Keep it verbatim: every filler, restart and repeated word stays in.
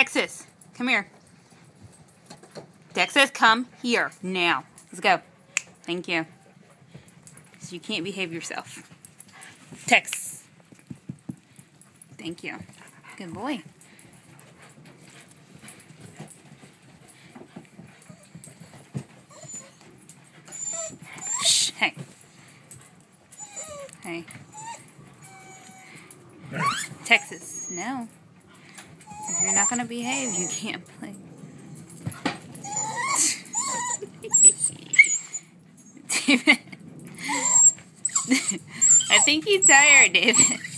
Texas, come here. Texas, come here now. Let's go. Thank you. So you can't behave yourself. Tex. Thank you. Good boy. Shh. Hey. Hey. Texas, no. If you're not going to behave, you can't play. David. I think he's tired, David.